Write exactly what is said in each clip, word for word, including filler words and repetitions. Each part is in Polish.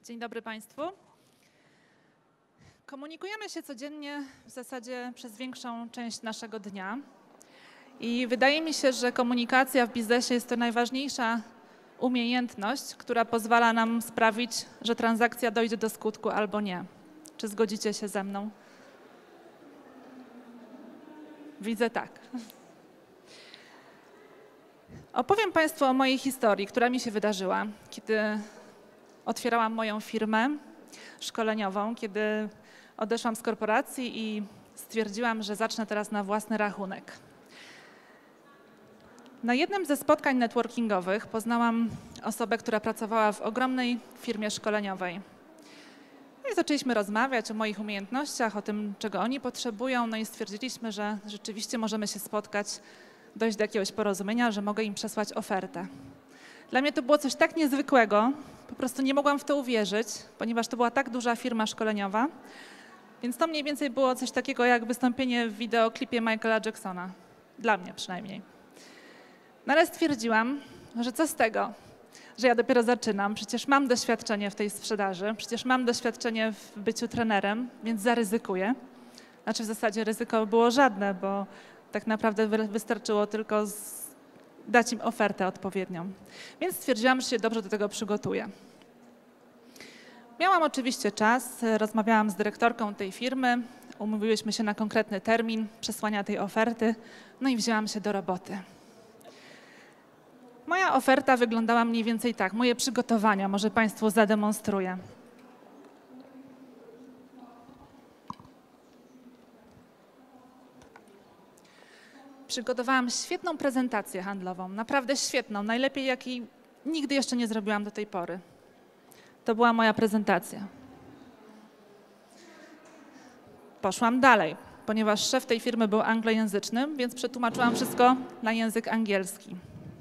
Dzień dobry Państwu. Komunikujemy się codziennie w zasadzie przez większą część naszego dnia i wydaje mi się, że komunikacja w biznesie jest to najważniejsza umiejętność, która pozwala nam sprawić, że transakcja dojdzie do skutku albo nie. Czy zgodzicie się ze mną? Widzę tak. Opowiem Państwu o mojej historii, która mi się wydarzyła, kiedy otwierałam moją firmę szkoleniową, kiedy odeszłam z korporacji i stwierdziłam, że zacznę teraz na własny rachunek. Na jednym ze spotkań networkingowych poznałam osobę, która pracowała w ogromnej firmie szkoleniowej. No i zaczęliśmy rozmawiać o moich umiejętnościach, o tym, czego oni potrzebują, no i stwierdziliśmy, że rzeczywiście możemy się spotkać, dojść do jakiegoś porozumienia, że mogę im przesłać ofertę. Dla mnie to było coś tak niezwykłego, po prostu nie mogłam w to uwierzyć, ponieważ to była tak duża firma szkoleniowa, więc to mniej więcej było coś takiego jak wystąpienie w wideoklipie Michaela Jacksona, dla mnie przynajmniej. No ale stwierdziłam, że co z tego, że ja dopiero zaczynam, przecież mam doświadczenie w tej sprzedaży, przecież mam doświadczenie w byciu trenerem, więc zaryzykuję. Znaczy w zasadzie ryzyko było żadne, bo tak naprawdę wystarczyło tylko z dać im ofertę odpowiednią. Więc stwierdziłam, że się dobrze do tego przygotuję. Miałam oczywiście czas, rozmawiałam z dyrektorką tej firmy, umówiłyśmy się na konkretny termin przesłania tej oferty, no i wzięłam się do roboty. Moja oferta wyglądała mniej więcej tak, moje przygotowania, może Państwu zademonstruję. Przygotowałam świetną prezentację handlową, naprawdę świetną, najlepiej jakiej nigdy jeszcze nie zrobiłam do tej pory. To była moja prezentacja. Poszłam dalej, ponieważ szef tej firmy był anglojęzyczny, więc przetłumaczyłam wszystko na język angielski.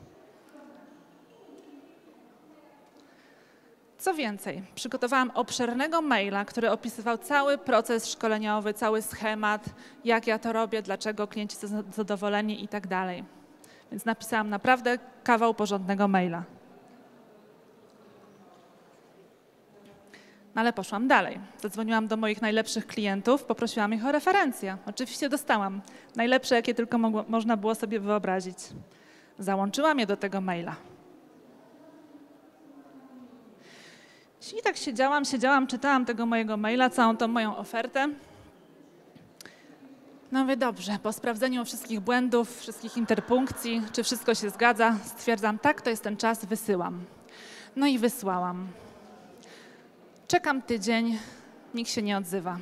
Co więcej, przygotowałam obszernego maila, który opisywał cały proces szkoleniowy, cały schemat, jak ja to robię, dlaczego klienci są zadowoleni i tak dalej. Więc napisałam naprawdę kawał porządnego maila. No ale poszłam dalej. Zadzwoniłam do moich najlepszych klientów, poprosiłam ich o referencje. Oczywiście dostałam. Najlepsze, jakie tylko mogło, można było sobie wyobrazić. Załączyłam je do tego maila. I tak siedziałam, siedziałam, czytałam tego mojego maila, całą tą moją ofertę. No mówię, dobrze, po sprawdzeniu wszystkich błędów, wszystkich interpunkcji, czy wszystko się zgadza, stwierdzam, tak, to jest ten czas, wysyłam. No i wysłałam. Czekam tydzień, nikt się nie odzywa.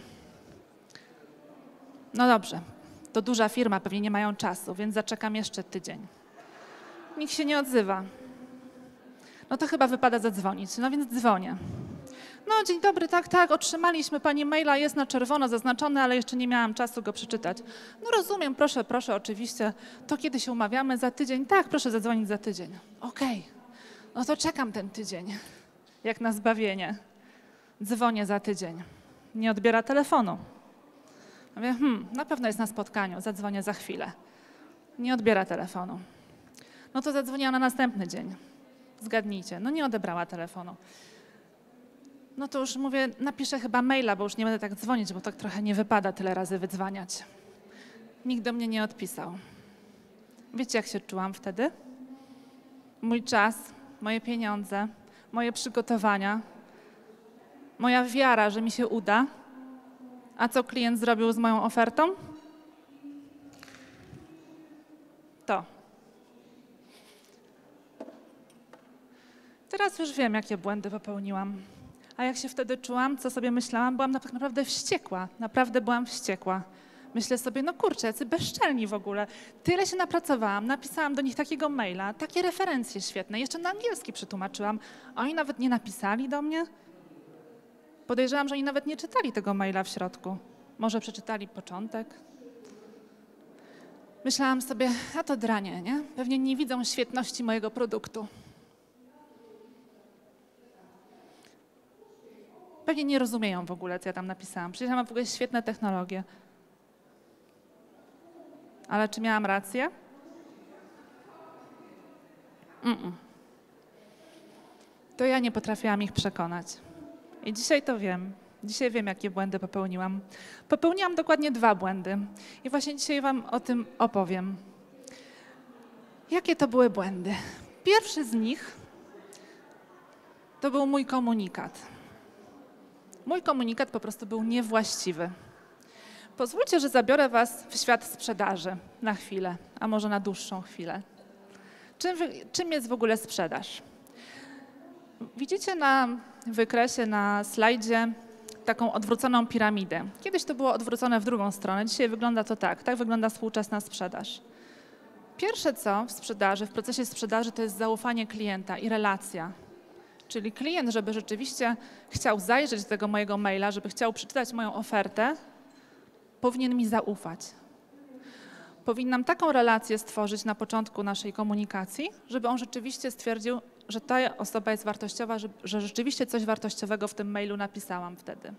No dobrze, to duża firma, pewnie nie mają czasu, więc zaczekam jeszcze tydzień. Nikt się nie odzywa. No to chyba wypada zadzwonić, no więc dzwonię. No dzień dobry, tak, tak, otrzymaliśmy pani maila, jest na czerwono zaznaczony, ale jeszcze nie miałam czasu go przeczytać. No rozumiem, proszę, proszę, oczywiście, to kiedy się umawiamy za tydzień? Tak, proszę zadzwonić za tydzień. Okej, no to czekam ten tydzień, jak na zbawienie. Dzwonię za tydzień, nie odbiera telefonu. Mówię, hmm, na pewno jest na spotkaniu, zadzwonię za chwilę. Nie odbiera telefonu. No to zadzwoniłam na następny dzień. Zgadnijcie, no nie odebrała telefonu. No to już mówię, napiszę chyba maila, bo już nie będę tak dzwonić, bo tak trochę nie wypada tyle razy wydzwaniać. Nikt do mnie nie odpisał. Wiecie, jak się czułam wtedy? Mój czas, moje pieniądze, moje przygotowania, moja wiara, że mi się uda. A co klient zrobił z moją ofertą? To. Teraz już wiem, jakie błędy popełniłam. A jak się wtedy czułam, co sobie myślałam, byłam naprawdę wściekła. Naprawdę byłam wściekła. Myślę sobie, no kurczę, jacy bezczelni w ogóle. Tyle się napracowałam, napisałam do nich takiego maila, takie referencje świetne, jeszcze na angielski przetłumaczyłam. A oni nawet nie napisali do mnie? Podejrzewam, że oni nawet nie czytali tego maila w środku. Może przeczytali początek? Myślałam sobie, a to dranie, nie? Pewnie nie widzą świetności mojego produktu. Pewnie nie rozumieją w ogóle, co ja tam napisałam. Przecież ja mam w ogóle świetne technologie. Ale czy miałam rację? Mm-mm. To ja nie potrafiłam ich przekonać. I dzisiaj to wiem. Dzisiaj wiem, jakie błędy popełniłam. Popełniłam dokładnie dwa błędy. I właśnie dzisiaj wam o tym opowiem. Jakie to były błędy? Pierwszy z nich to był mój komunikat. Mój komunikat po prostu był niewłaściwy. Pozwólcie, że zabiorę was w świat sprzedaży na chwilę, a może na dłuższą chwilę. Czym, czym jest w ogóle sprzedaż? Widzicie na wykresie, na slajdzie taką odwróconą piramidę. Kiedyś to było odwrócone w drugą stronę, dzisiaj wygląda to tak. Tak wygląda współczesna sprzedaż. Pierwsze co w sprzedaży, w procesie sprzedaży to jest zaufanie klienta i relacja. Czyli klient, żeby rzeczywiście chciał zajrzeć do tego mojego maila, żeby chciał przeczytać moją ofertę, powinien mi zaufać. Powinnam taką relację stworzyć na początku naszej komunikacji, żeby on rzeczywiście stwierdził, że ta osoba jest wartościowa, że, że rzeczywiście coś wartościowego w tym mailu napisałam wtedy.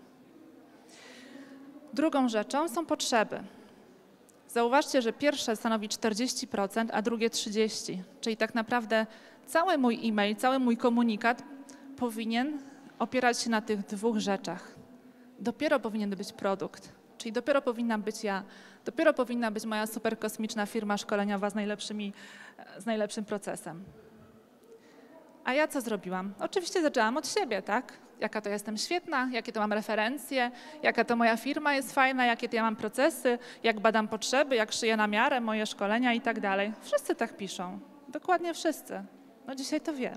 Drugą rzeczą są potrzeby. Zauważcie, że pierwsze stanowi czterdzieści procent, a drugie trzydzieści procent. Czyli tak naprawdę cały mój e-mail, cały mój komunikat powinien opierać się na tych dwóch rzeczach. Dopiero powinien być produkt, czyli dopiero powinna być ja, dopiero powinna być moja super kosmiczna firma szkoleniowa z, najlepszymi, z najlepszym procesem. A ja co zrobiłam? Oczywiście zaczęłam od siebie, tak? Jaka to jestem świetna, jakie to mam referencje, jaka to moja firma jest fajna, jakie to ja mam procesy, jak badam potrzeby, jak szyję na miarę moje szkolenia i tak dalej. Wszyscy tak piszą, dokładnie wszyscy. No dzisiaj to wiem.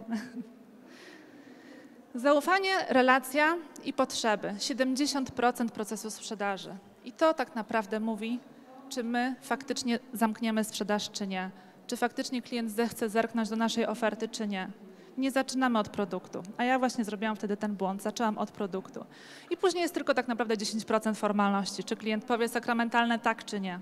Zaufanie, relacja i potrzeby. siedemdziesiąt procent procesu sprzedaży. I to tak naprawdę mówi, czy my faktycznie zamkniemy sprzedaż, czy nie. Czy faktycznie klient zechce zerknąć do naszej oferty, czy nie. Nie zaczynamy od produktu, a ja właśnie zrobiłam wtedy ten błąd, zaczęłam od produktu. I później jest tylko tak naprawdę dziesięć procent formalności, czy klient powie sakramentalne tak, czy nie.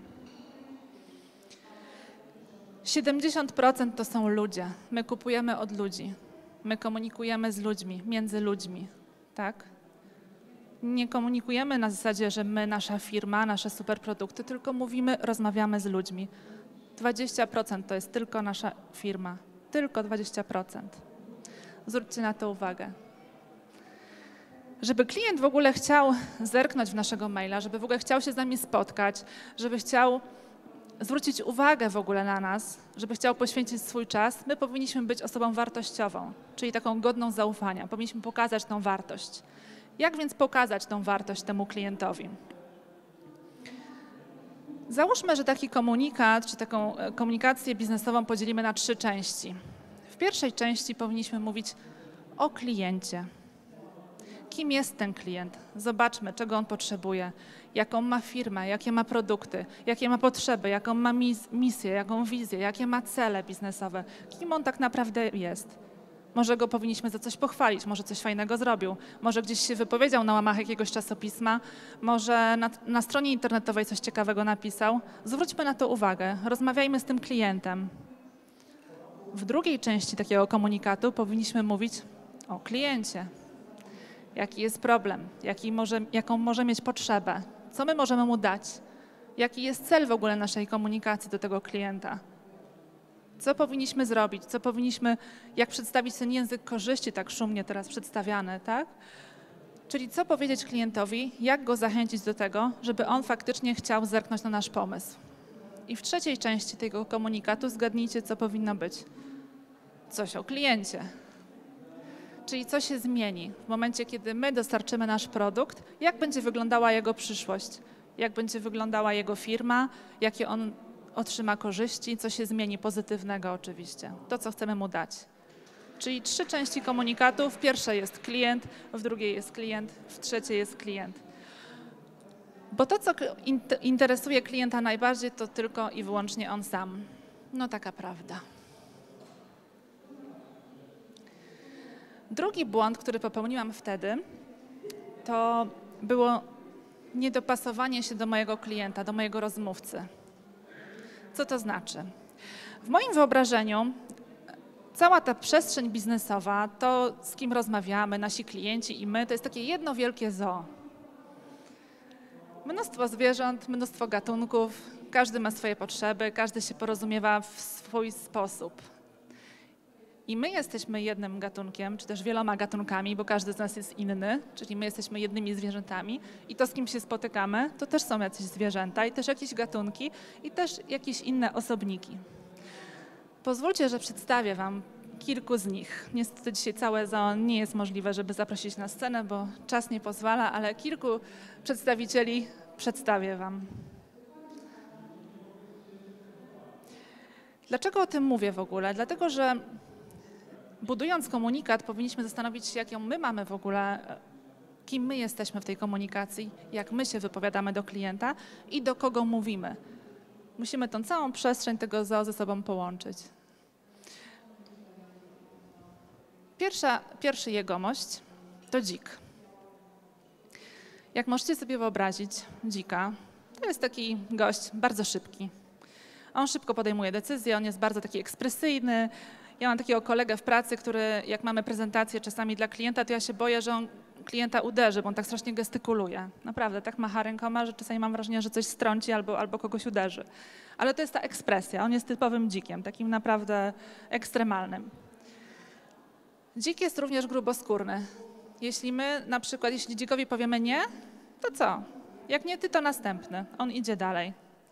siedemdziesiąt procent to są ludzie. My kupujemy od ludzi. My komunikujemy z ludźmi, między ludźmi, tak? Nie komunikujemy na zasadzie, że my, nasza firma, nasze superprodukty, tylko mówimy, rozmawiamy z ludźmi. dwadzieścia procent to jest tylko nasza firma, tylko dwadzieścia procent. Zwróćcie na to uwagę. Żeby klient w ogóle chciał zerknąć w naszego maila, żeby w ogóle chciał się z nami spotkać, żeby chciał zwrócić uwagę w ogóle na nas, żeby chciał poświęcić swój czas, my powinniśmy być osobą wartościową, czyli taką godną zaufania. Powinniśmy pokazać tą wartość. Jak więc pokazać tą wartość temu klientowi? Załóżmy, że taki komunikat, czy taką komunikację biznesową podzielimy na trzy części. W pierwszej części powinniśmy mówić o kliencie. Kim jest ten klient? Zobaczmy, czego on potrzebuje, jaką ma firmę, jakie ma produkty, jakie ma potrzeby, jaką ma mis misję, jaką wizję, jakie ma cele biznesowe, kim on tak naprawdę jest. Może go powinniśmy za coś pochwalić, może coś fajnego zrobił, może gdzieś się wypowiedział na łamach jakiegoś czasopisma, może na, na stronie internetowej coś ciekawego napisał. Zwróćmy na to uwagę, rozmawiajmy z tym klientem. W drugiej części takiego komunikatu powinniśmy mówić o kliencie. Jaki jest problem, jaki może, jaką może mieć potrzebę, co my możemy mu dać, jaki jest cel w ogóle naszej komunikacji do tego klienta. Co powinniśmy zrobić, co powinniśmy, jak przedstawić ten język korzyści, tak szumnie teraz przedstawiany, tak? Czyli co powiedzieć klientowi, jak go zachęcić do tego, żeby on faktycznie chciał zerknąć na nasz pomysł. I w trzeciej części tego komunikatu zgadnijcie, co powinno być. Coś o kliencie. Czyli co się zmieni w momencie, kiedy my dostarczymy nasz produkt, jak będzie wyglądała jego przyszłość, jak będzie wyglądała jego firma, jakie on otrzyma korzyści, co się zmieni pozytywnego oczywiście, to co chcemy mu dać. Czyli trzy części komunikatu, w pierwszej jest klient, w drugiej jest klient, w trzeciej jest klient. Bo to, co interesuje klienta najbardziej, to tylko i wyłącznie on sam. No taka prawda. Drugi błąd, który popełniłam wtedy, to było niedopasowanie się do mojego klienta, do mojego rozmówcy. Co to znaczy? W moim wyobrażeniu cała ta przestrzeń biznesowa, to z kim rozmawiamy, nasi klienci i my, to jest takie jedno wielkie zoo. Mnóstwo zwierząt, mnóstwo gatunków, każdy ma swoje potrzeby, każdy się porozumiewa w swój sposób. I my jesteśmy jednym gatunkiem, czy też wieloma gatunkami, bo każdy z nas jest inny, czyli my jesteśmy jednymi zwierzętami i to, z kim się spotykamy, to też są jacyś zwierzęta i też jakieś gatunki i też jakieś inne osobniki. Pozwólcie, że przedstawię wam kilku z nich. Niestety dzisiaj całe zoo nie jest możliwe, żeby zaprosić na scenę, bo czas nie pozwala, ale kilku przedstawicieli przedstawię wam. Dlaczego o tym mówię w ogóle? Dlatego, że budując komunikat, powinniśmy zastanowić się, jaką my mamy w ogóle, kim my jesteśmy w tej komunikacji, jak my się wypowiadamy do klienta i do kogo mówimy. Musimy tą całą przestrzeń tego zoo ze sobą połączyć. Pierwsza, pierwszy jegomość to dzik. Jak możecie sobie wyobrazić, dzika to jest taki gość bardzo szybki. On szybko podejmuje decyzje, on jest bardzo taki ekspresyjny. Ja mam takiego kolegę w pracy, który jak mamy prezentację czasami dla klienta, to ja się boję, że on klienta uderzy, bo on tak strasznie gestykuluje. Naprawdę, tak macha rękoma, że czasami mam wrażenie, że coś strąci albo, albo kogoś uderzy. Ale to jest ta ekspresja, on jest typowym dzikiem, takim naprawdę ekstremalnym. Dzik jest również gruboskórny. Jeśli my na przykład, jeśli dzikowi powiemy nie, to co? Jak nie ty, to następny. On idzie dalej.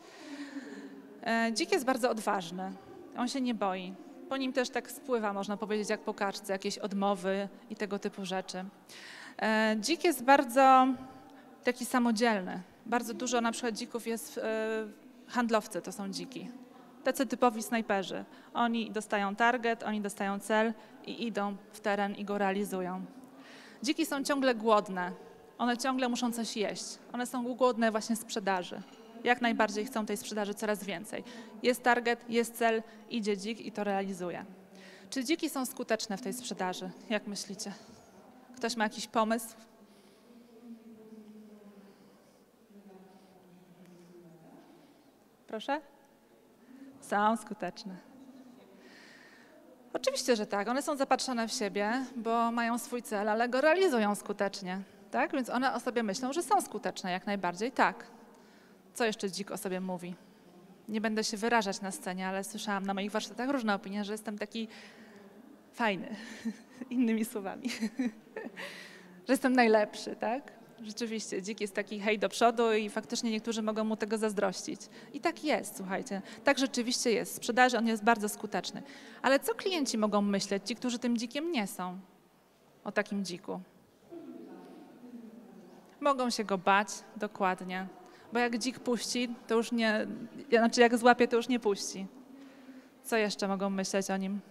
Dzik jest bardzo odważny. On się nie boi. Po nim też tak spływa, można powiedzieć, jak po kaczce, jakieś odmowy i tego typu rzeczy. Dzik jest bardzo taki samodzielny. Bardzo dużo na przykład dzików jest, handlowcy to są dziki. Tacy typowi snajperzy. Oni dostają target, oni dostają cel i idą w teren i go realizują. Dziki są ciągle głodne. One ciągle muszą coś jeść. One są głodne właśnie sprzedaży. Jak najbardziej chcą tej sprzedaży coraz więcej. Jest target, jest cel, idzie dzik i to realizuje. Czy dziki są skuteczne w tej sprzedaży? Jak myślicie? Ktoś ma jakiś pomysł? Proszę? Są skuteczne. Oczywiście, że tak. One są zapatrzone w siebie, bo mają swój cel, ale go realizują skutecznie. Tak? Więc one o sobie myślą, że są skuteczne jak najbardziej. Tak. Co jeszcze dzik o sobie mówi? Nie będę się wyrażać na scenie, ale słyszałam na moich warsztatach różne opinie, że jestem taki fajny, innymi słowami, że jestem najlepszy, tak? Rzeczywiście, dzik jest taki hej do przodu i faktycznie niektórzy mogą mu tego zazdrościć. I tak jest, słuchajcie, tak rzeczywiście jest. W sprzedaży on jest bardzo skuteczny. Ale co klienci mogą myśleć, ci, którzy tym dzikiem nie są, o takim dziku? Mogą się go bać, dokładnie. Bo jak dzik puści, to już nie, znaczy jak złapie, to już nie puści. Co jeszcze mogą myśleć o nim?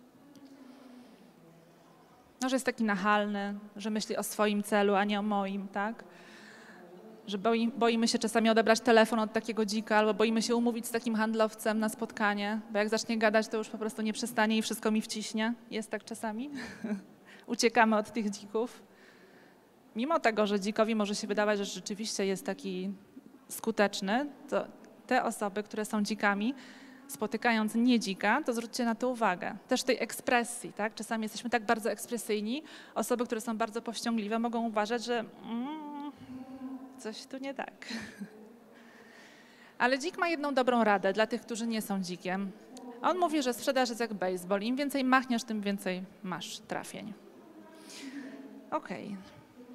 No, że jest taki nachalny, że myśli o swoim celu, a nie o moim, tak? Że boi, boimy się czasami odebrać telefon od takiego dzika, albo boimy się umówić z takim handlowcem na spotkanie, bo jak zacznie gadać, to już po prostu nie przestanie i wszystko mi wciśnie. Jest tak czasami. Uciekamy od tych dzików. Mimo tego, że dzikowi może się wydawać, że rzeczywiście jest taki skuteczny, to te osoby, które są dzikami, spotykając nie dzika, to zwróćcie na to uwagę. Też tej ekspresji, tak? Czasami jesteśmy tak bardzo ekspresyjni, osoby, które są bardzo powściągliwe, mogą uważać, że mm, coś tu nie tak. Ale dzik ma jedną dobrą radę dla tych, którzy nie są dzikiem. On mówi, że sprzedaż jest jak baseball. Im więcej machniesz, tym więcej masz trafień. Okej. Okay.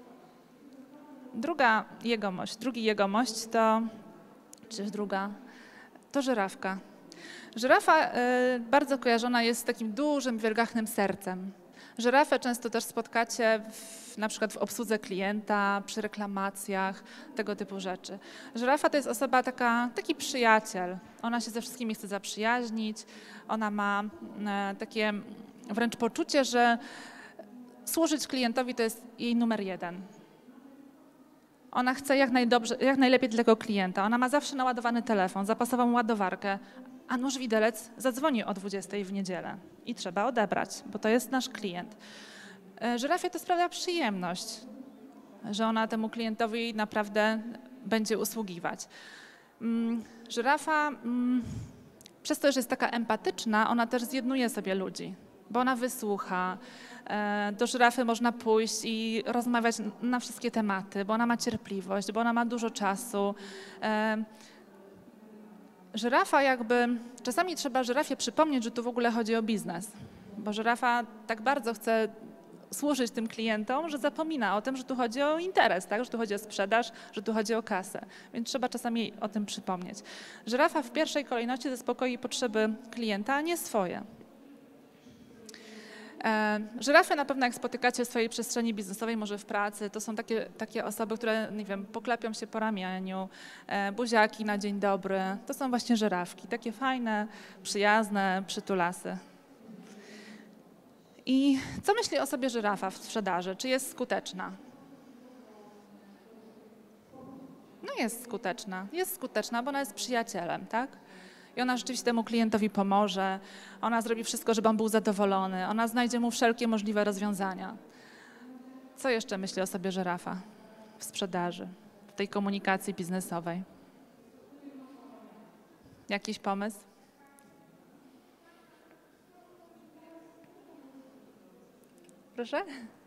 Druga jegomość, drugi jegomość to, czy druga, to żyrafka. Żyrafa y, bardzo kojarzona jest z takim dużym, wielgachnym sercem. Żyrafę często też spotkacie w, na przykład w obsłudze klienta, przy reklamacjach, tego typu rzeczy. Żyrafa to jest osoba taka, taki przyjaciel. Ona się ze wszystkimi chce zaprzyjaźnić. Ona ma y, takie wręcz poczucie, że służyć klientowi to jest jej numer jeden. Ona chce jak, najdobrze, jak najlepiej dla tego klienta. Ona ma zawsze naładowany telefon, zapasową ładowarkę, a nóż widelec zadzwoni o dwudziestej w niedzielę i trzeba odebrać, bo to jest nasz klient. Żyrafie to sprawia przyjemność, że ona temu klientowi naprawdę będzie usługiwać. Żyrafa, przez to, że jest taka empatyczna, ona też zjednuje sobie ludzi, bo ona wysłucha. Do żyrafy można pójść i rozmawiać na wszystkie tematy, bo ona ma cierpliwość, bo ona ma dużo czasu. Żyrafa jakby, czasami trzeba żyrafie przypomnieć, że tu w ogóle chodzi o biznes. bo żyrafa tak bardzo chce służyć tym klientom, że zapomina o tym, że tu chodzi o interes, tak? Że tu chodzi o sprzedaż, że tu chodzi o kasę. Więc trzeba czasami o tym przypomnieć. Żyrafa w pierwszej kolejności zaspokoi potrzeby klienta, a nie swoje. E, żyrafy na pewno jak spotykacie w swojej przestrzeni biznesowej, może w pracy, to są takie, takie osoby, które, nie wiem, poklepią się po ramieniu, e, buziaki na dzień dobry. To są właśnie żyrawki, takie fajne, przyjazne przytulasy. I co myśli o sobie żyrafa w sprzedaży? Czy jest skuteczna? No jest skuteczna. Jest skuteczna, bo ona jest przyjacielem, tak? I ona rzeczywiście temu klientowi pomoże, ona zrobi wszystko, żeby on był zadowolony, ona znajdzie mu wszelkie możliwe rozwiązania. Co jeszcze myśli o sobie żyrafa w sprzedaży, w tej komunikacji biznesowej? Jakiś pomysł? Proszę?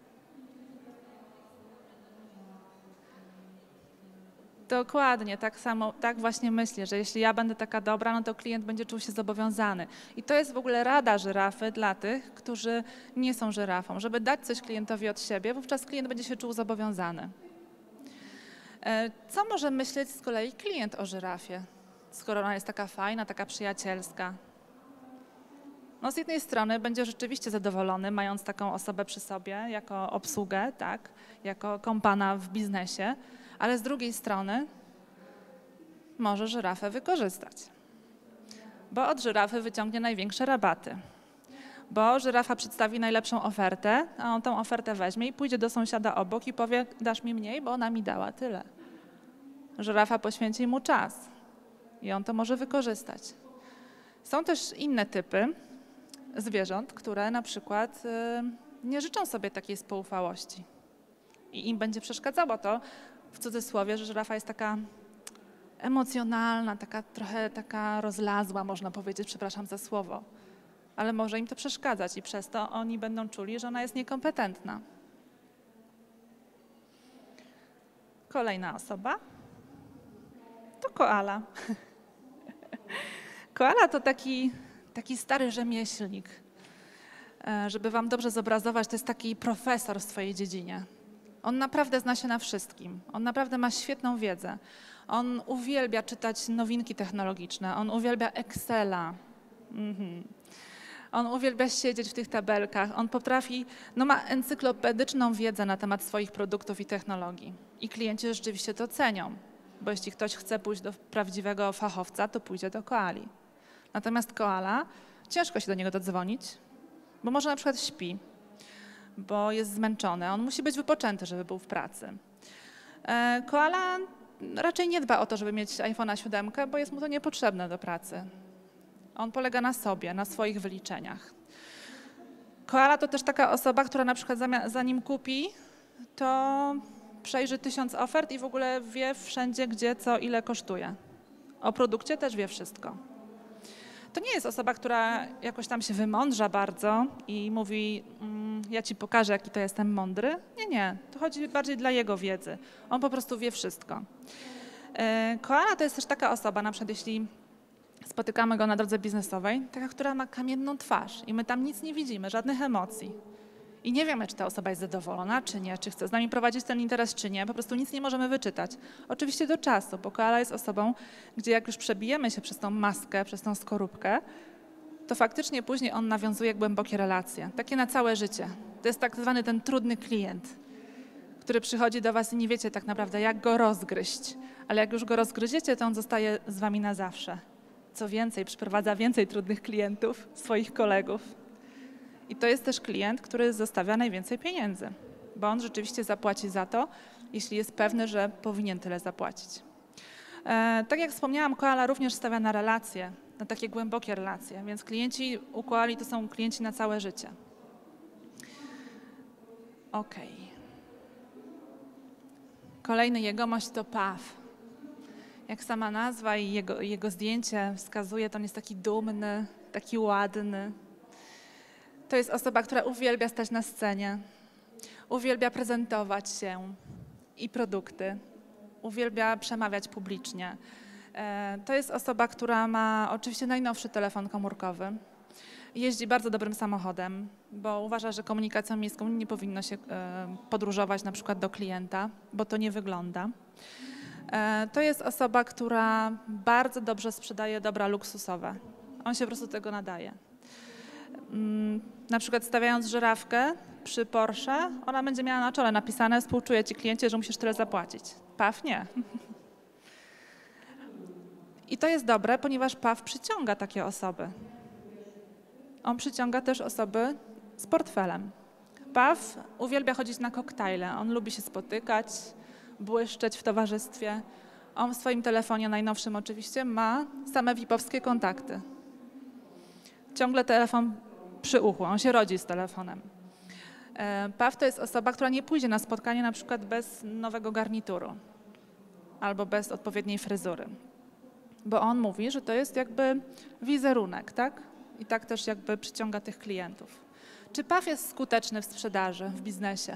Dokładnie, tak samo, tak właśnie myślę, że jeśli ja będę taka dobra, no to klient będzie czuł się zobowiązany. I to jest w ogóle rada żyrafy dla tych, którzy nie są żyrafą, żeby dać coś klientowi od siebie, wówczas klient będzie się czuł zobowiązany. Co może myśleć z kolei klient o żyrafie, skoro ona jest taka fajna, taka przyjacielska? No z jednej strony będzie rzeczywiście zadowolony, mając taką osobę przy sobie, jako obsługę, tak, jako kompana w biznesie, ale z drugiej strony może żyrafę wykorzystać, bo od żyrafy wyciągnie największe rabaty, bo żyrafa przedstawi najlepszą ofertę, a on tą ofertę weźmie i pójdzie do sąsiada obok i powie, dasz mi mniej, bo ona mi dała tyle. Żyrafa poświęci mu czas i on to może wykorzystać. Są też inne typy zwierząt, które na przykład nie życzą sobie takiej spoufałości i im będzie przeszkadzało to, w cudzysłowie, że żyrafa jest taka emocjonalna, taka trochę taka rozlazła, można powiedzieć, przepraszam za słowo, ale może im to przeszkadzać i przez to oni będą czuli, że ona jest niekompetentna. Kolejna osoba to koala. Koala to taki, taki stary rzemieślnik. Żeby wam dobrze zobrazować, to jest taki profesor w swojej dziedzinie. On naprawdę zna się na wszystkim. On naprawdę ma świetną wiedzę. On uwielbia czytać nowinki technologiczne. On uwielbia Excela. Mhm. On uwielbia siedzieć w tych tabelkach. On potrafi, no ma encyklopedyczną wiedzę na temat swoich produktów i technologii. I klienci rzeczywiście to cenią, bo jeśli ktoś chce pójść do prawdziwego fachowca, to pójdzie do koali. Natomiast koala, ciężko się do niego dodzwonić, bo może na przykład śpi, bo jest zmęczony. On musi być wypoczęty, żeby był w pracy. Koala raczej nie dba o to, żeby mieć iPhone'a siedem, bo jest mu to niepotrzebne do pracy. On polega na sobie, na swoich wyliczeniach. Koala to też taka osoba, która na przykład zanim kupi, to przejrzy tysiąc ofert i w ogóle wie wszędzie, gdzie, co, ile kosztuje. O produkcie też wie wszystko. To nie jest osoba, która jakoś tam się wymądrza bardzo i mówi, mm, ja ci pokażę, jaki to jestem mądry. Nie, nie, to chodzi bardziej dla jego wiedzy. On po prostu wie wszystko. Koala to jest też taka osoba, na przykład jeśli spotykamy go na drodze biznesowej, taka, która ma kamienną twarz i my tam nic nie widzimy, żadnych emocji. I nie wiemy, czy ta osoba jest zadowolona, czy nie, czy chce z nami prowadzić ten interes, czy nie. Po prostu nic nie możemy wyczytać. Oczywiście do czasu, bo koala jest osobą, gdzie jak już przebijemy się przez tą maskę, przez tą skorupkę, to faktycznie później on nawiązuje głębokie relacje, takie na całe życie. To jest tak zwany ten trudny klient, który przychodzi do was i nie wiecie tak naprawdę, jak go rozgryźć. Ale jak już go rozgryziecie, to on zostaje z wami na zawsze. Co więcej, przyprowadza więcej trudnych klientów, swoich kolegów. I to jest też klient, który zostawia najwięcej pieniędzy, bo on rzeczywiście zapłaci za to, jeśli jest pewny, że powinien tyle zapłacić. E, tak jak wspomniałam, koala również stawia na relacje, na takie głębokie relacje, więc klienci u koali to są klienci na całe życie. Ok. Kolejny jegomość to paw. Jak sama nazwa i jego, jego zdjęcie wskazuje, to on jest taki dumny, taki ładny. To jest osoba, która uwielbia stać na scenie, uwielbia prezentować się i produkty, uwielbia przemawiać publicznie. To jest osoba, która ma oczywiście najnowszy telefon komórkowy. Jeździ bardzo dobrym samochodem, bo uważa, że komunikacją miejską nie powinno się e, podróżować na przykład do klienta, bo to nie wygląda. E, to jest osoba, która bardzo dobrze sprzedaje dobra luksusowe. On się po prostu do tego nadaje. Mm, na przykład stawiając żyrafkę przy Porsche, ona będzie miała na czole napisane: współczuję ci kliencie, że musisz tyle zapłacić. Paw nie. I to jest dobre, ponieważ Paw przyciąga takie osoby. On przyciąga też osoby z portfelem. Paw uwielbia chodzić na koktajle. On lubi się spotykać, błyszczeć w towarzystwie. On w swoim telefonie, najnowszym oczywiście, ma same vipowskie kontakty. Ciągle telefon przy uchu, on się rodzi z telefonem. Paw to jest osoba, która nie pójdzie na spotkanie na przykład bez nowego garnituru albo bez odpowiedniej fryzury. Bo on mówi, że to jest jakby wizerunek, tak? I tak też jakby przyciąga tych klientów. Czy Paw jest skuteczny w sprzedaży, w biznesie?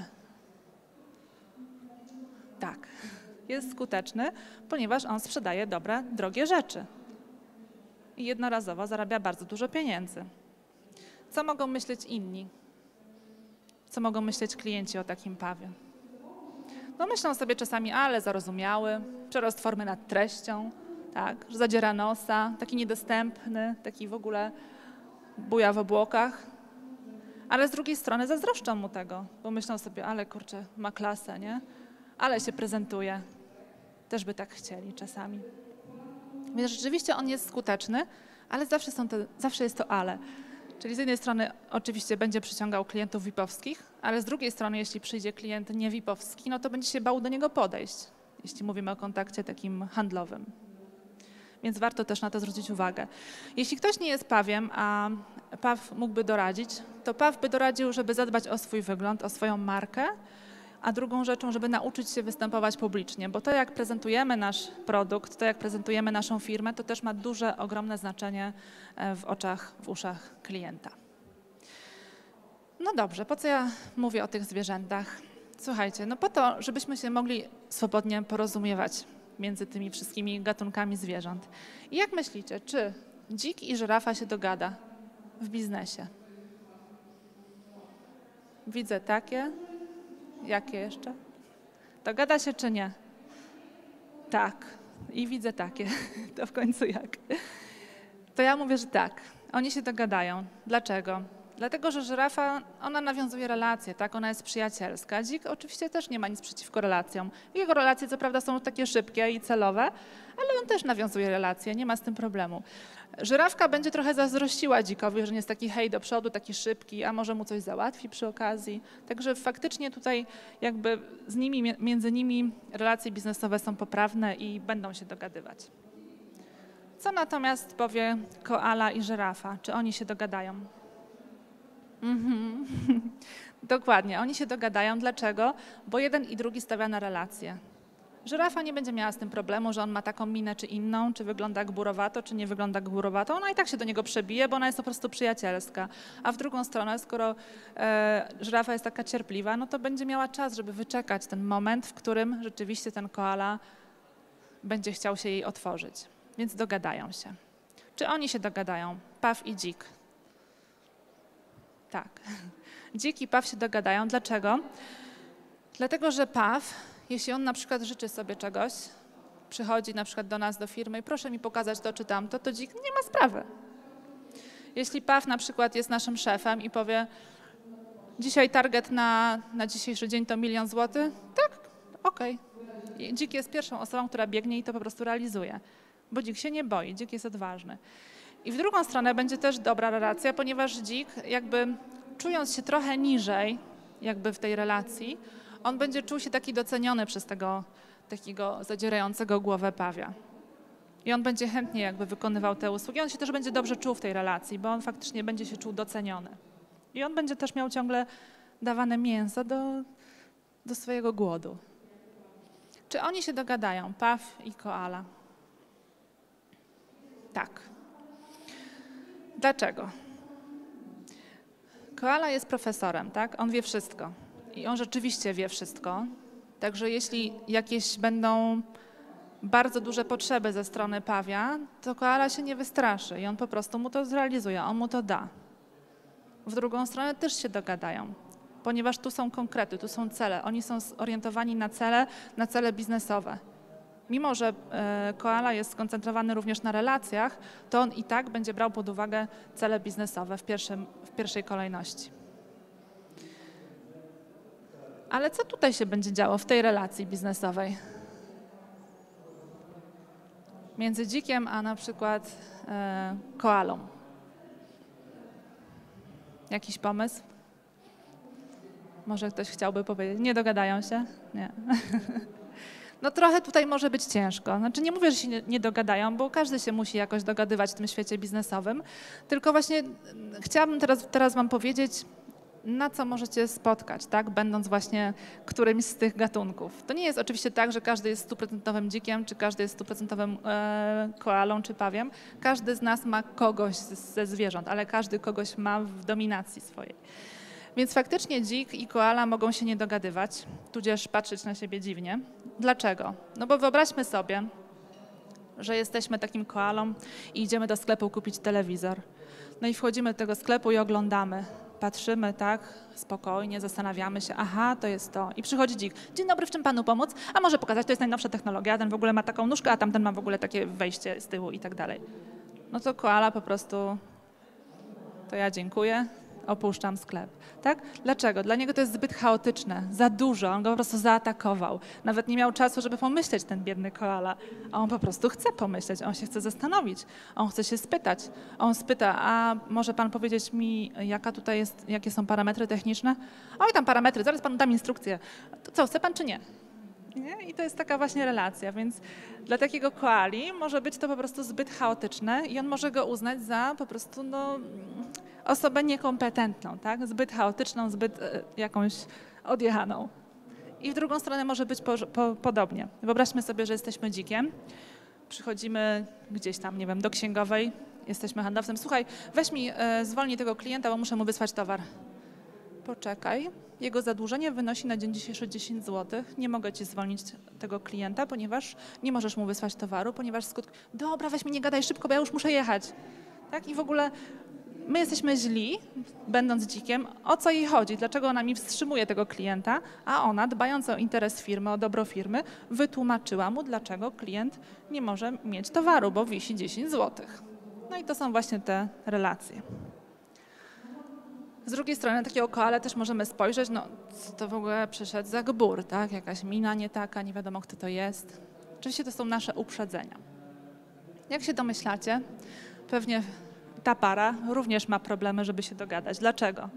Tak, jest skuteczny, ponieważ on sprzedaje dobre, drogie rzeczy. I jednorazowo zarabia bardzo dużo pieniędzy. Co mogą myśleć inni? Co mogą myśleć klienci o takim Pawie? No myślą sobie czasami, ale zarozumiały, przerost formy nad treścią, tak, że zadziera nosa, taki niedostępny, taki w ogóle buja w obłokach. Ale z drugiej strony zazdroszczą mu tego, bo myślą sobie, ale kurczę, ma klasę, nie? Ale się prezentuje. Też by tak chcieli czasami. Więc rzeczywiście on jest skuteczny, ale zawsze, są te, zawsze jest to ale. Czyli z jednej strony oczywiście będzie przyciągał klientów vipowskich, ale z drugiej strony, jeśli przyjdzie klient nie vipowski, no to będzie się bał do niego podejść, jeśli mówimy o kontakcie takim handlowym. Więc warto też na to zwrócić uwagę. Jeśli ktoś nie jest Pawiem, a Paw mógłby doradzić, to Paw by doradził, żeby zadbać o swój wygląd, o swoją markę, a drugą rzeczą, żeby nauczyć się występować publicznie, bo to, jak prezentujemy nasz produkt, to, jak prezentujemy naszą firmę, to też ma duże, ogromne znaczenie w oczach, w uszach klienta. No dobrze, po co ja mówię o tych zwierzętach? Słuchajcie, no po to, żebyśmy się mogli swobodnie porozumiewać między tymi wszystkimi gatunkami zwierząt. I jak myślicie, czy dzik i żyrafa się dogada w biznesie? Widzę takie. Jakie jeszcze? Dogada się czy nie? Tak. I widzę takie. To w końcu jak? To ja mówię, że tak. Oni się dogadają. Dlaczego? Dlatego, że żyrafa, ona nawiązuje relacje, tak? Ona jest przyjacielska. Dzik oczywiście też nie ma nic przeciwko relacjom. Jego relacje co prawda są takie szybkie i celowe, ale on też nawiązuje relacje, nie ma z tym problemu. Żyrawka będzie trochę zazdrościła dzikowi, że nie jest taki hej do przodu, taki szybki, a może mu coś załatwi przy okazji. Także faktycznie tutaj jakby z nimi, między nimi relacje biznesowe są poprawne i będą się dogadywać. Co natomiast powie koala i żyrafa? Czy oni się dogadają? Mhm. Dokładnie, oni się dogadają. Dlaczego? Bo jeden i drugi stawia na relacje. Żyrafa nie będzie miała z tym problemu, że on ma taką minę czy inną, czy wygląda gburowato, czy nie wygląda gburowato. Ona i tak się do niego przebije, bo ona jest po prostu przyjacielska. A w drugą stronę, skoro e, żyrafa jest taka cierpliwa, no to będzie miała czas, żeby wyczekać ten moment, w którym rzeczywiście ten koala będzie chciał się jej otworzyć. Więc dogadają się. Czy oni się dogadają? Paw i dzik. Tak. Dzik i paw się dogadają. Dlaczego? Dlatego, że paw, jeśli on na przykład życzy sobie czegoś, przychodzi na przykład do nas, do firmy i proszę mi pokazać to czy tamto, to dzik nie ma sprawy. Jeśli paw na przykład jest naszym szefem i powie, dzisiaj target na, na dzisiejszy dzień to milion złotych, tak, okej. Okay. Dzik jest pierwszą osobą, która biegnie i to po prostu realizuje, bo dzik się nie boi, dzik jest odważny. I w drugą stronę będzie też dobra relacja, ponieważ dzik jakby czując się trochę niżej jakby w tej relacji, on będzie czuł się taki doceniony przez tego takiego zadzierającego głowę pawia. I on będzie chętnie jakby wykonywał te usługi. On się też będzie dobrze czuł w tej relacji, bo on faktycznie będzie się czuł doceniony. I on będzie też miał ciągle dawane mięso do, do swojego głodu. Czy oni się dogadają, paw i koala? Tak. Dlaczego? Koala jest profesorem, tak? On wie wszystko. I on rzeczywiście wie wszystko. Także jeśli jakieś będą bardzo duże potrzeby ze strony pawia, to koala się nie wystraszy i on po prostu mu to zrealizuje, on mu to da. w drugą stronę też się dogadają, ponieważ tu są konkrety, tu są cele. Oni są zorientowani na cele, na cele biznesowe. Mimo że e, koala jest skoncentrowany również na relacjach, to on i tak będzie brał pod uwagę cele biznesowe w, pierwszym, w pierwszej kolejności. Ale co tutaj się będzie działo w tej relacji biznesowej? Między dzikiem a na przykład e, koalą. Jakiś pomysł? Może ktoś chciałby powiedzieć? Nie dogadają się? Nie. No trochę tutaj może być ciężko. Znaczy nie mówię, że się nie, nie dogadają, bo każdy się musi jakoś dogadywać w tym świecie biznesowym, tylko właśnie chciałabym teraz, teraz wam powiedzieć, na co możecie spotkać, tak, będąc właśnie którymś z tych gatunków. To nie jest oczywiście tak, że każdy jest stuprocentowym dzikiem, czy każdy jest stuprocentowym e, koalą, czy pawiem. Każdy z nas ma kogoś ze zwierząt, ale każdy kogoś ma w dominacji swojej. Więc faktycznie dzik i koala mogą się nie dogadywać, tudzież patrzeć na siebie dziwnie. Dlaczego? No bo wyobraźmy sobie, że jesteśmy takim koalą i idziemy do sklepu kupić telewizor. No i wchodzimy do tego sklepu i oglądamy. Patrzymy, tak, spokojnie, zastanawiamy się, aha, to jest to. I przychodzi dzik. Dzień dobry, w czym panu pomóc? A może pokazać, to jest najnowsza technologia, a ten w ogóle ma taką nóżkę, a tamten ma w ogóle takie wejście z tyłu i tak dalej. No to koala po prostu, to ja dziękuję, opuszczam sklep. Tak? Dlaczego? Dla niego to jest zbyt chaotyczne, za dużo, on go po prostu zaatakował. Nawet nie miał czasu, żeby pomyśleć, ten biedny koala. A on po prostu chce pomyśleć, on się chce zastanowić, on chce się spytać. On spyta, a może pan powiedzieć mi, jaka tutaj jest, jakie są parametry techniczne? Oj, tam parametry, zaraz panu dam instrukcję. To co, chce pan czy nie? Nie? I to jest taka właśnie relacja, więc dla takiego koali może być to po prostu zbyt chaotyczne i on może go uznać za po prostu no, osobę niekompetentną, tak? Zbyt chaotyczną, zbyt e, jakąś odjechaną. I w drugą stronę może być po, po, podobnie. Wyobraźmy sobie, że jesteśmy dzikiem, przychodzimy gdzieś tam, nie wiem, do księgowej, jesteśmy handlowcem. Słuchaj, weź mi, e, zwolnij tego klienta, bo muszę mu wysłać towar. Poczekaj, jego zadłużenie wynosi na dzień dzisiejszy dziesięć złotych. Nie mogę ci zwolnić tego klienta, ponieważ nie możesz mu wysłać towaru, ponieważ skutki... Dobra, weź mi, nie gadaj szybko, bo ja już muszę jechać. Tak? I w ogóle my jesteśmy źli, będąc dzikiem, o co jej chodzi, dlaczego ona mi wstrzymuje tego klienta, a ona, dbając o interes firmy, o dobro firmy, wytłumaczyła mu, dlaczego klient nie może mieć towaru, bo wisi dziesięć złotych. No i to są właśnie te relacje. Z drugiej strony na takiego koalę też możemy spojrzeć, no co to w ogóle przyszedł za gbur, tak? Jakaś mina nie taka, nie wiadomo kto to jest. Oczywiście to są nasze uprzedzenia. Jak się domyślacie, pewnie ta para również ma problemy, żeby się dogadać. Dlaczego?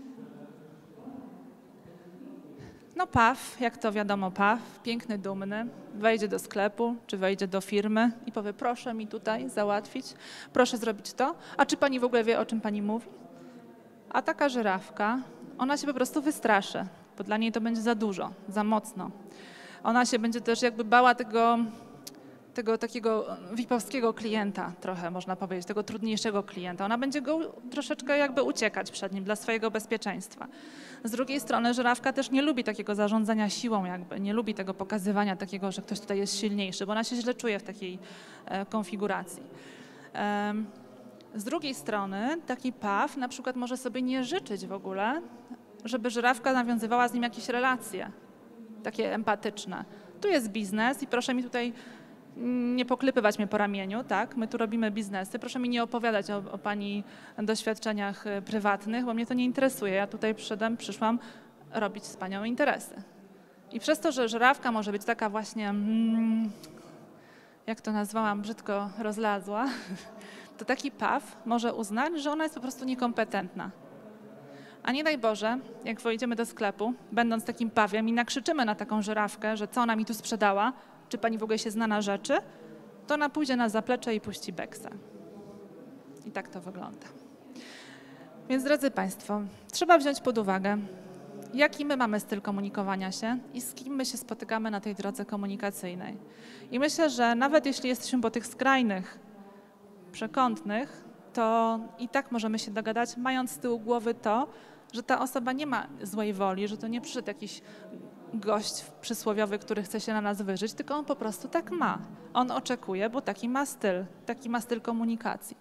No paw, jak to wiadomo paw, piękny, dumny, wejdzie do sklepu czy wejdzie do firmy i powie, proszę mi tutaj załatwić, proszę zrobić to, a czy pani w ogóle wie, o czym pani mówi? A taka żyrawka, ona się po prostu wystraszy, bo dla niej to będzie za dużo, za mocno. Ona się będzie też jakby bała tego, tego takiego vipowskiego klienta trochę, można powiedzieć, tego trudniejszego klienta. Ona będzie go troszeczkę jakby uciekać przed nim dla swojego bezpieczeństwa. Z drugiej strony żyrawka też nie lubi takiego zarządzania siłą jakby, nie lubi tego pokazywania takiego, że ktoś tutaj jest silniejszy, bo ona się źle czuje w takiej e, konfiguracji. E, Z drugiej strony taki paw na przykład może sobie nie życzyć w ogóle, żeby żyrawka nawiązywała z nim jakieś relacje, takie empatyczne. Tu jest biznes i proszę mi tutaj nie poklepywać mnie po ramieniu, tak? My tu robimy biznesy, proszę mi nie opowiadać o, o pani doświadczeniach prywatnych, bo mnie to nie interesuje. Ja tutaj przyszedłem, przyszłam robić z panią interesy. I przez to, że żyrawka może być taka właśnie, mm, jak to nazwałam, brzydko rozlazła, to taki paw może uznać, że ona jest po prostu niekompetentna. A nie daj Boże, jak wejdziemy do sklepu, będąc takim pawiem i nakrzyczymy na taką żyrawkę, że co ona mi tu sprzedała, czy pani w ogóle się zna na rzeczy, to ona pójdzie na zaplecze i puści beksa. I tak to wygląda. Więc drodzy Państwo, trzeba wziąć pod uwagę, jaki my mamy styl komunikowania się i z kim my się spotykamy na tej drodze komunikacyjnej. I myślę, że nawet jeśli jesteśmy po tych skrajnych, przekątnych, to i tak możemy się dogadać, mając z tyłu głowy to, że ta osoba nie ma złej woli, że to nie przyszedł jakiś gość przysłowiowy, który chce się na nas wyżyć, tylko on po prostu tak ma. On oczekuje, bo taki ma styl, taki ma styl komunikacji.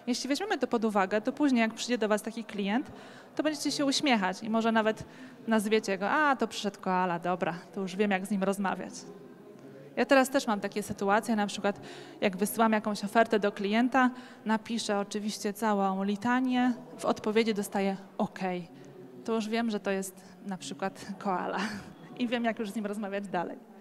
Jeśli weźmiemy to pod uwagę, to później jak przyjdzie do was taki klient, to będziecie się uśmiechać i może nawet nazwiecie go, a to przyszedł koala, dobra, to już wiem jak z nim rozmawiać. Ja teraz też mam takie sytuacje, na przykład jak wysyłam jakąś ofertę do klienta, napiszę oczywiście całą litanię, w odpowiedzi dostaję OK. To już wiem, że to jest na przykład koala i wiem jak już z nim rozmawiać dalej.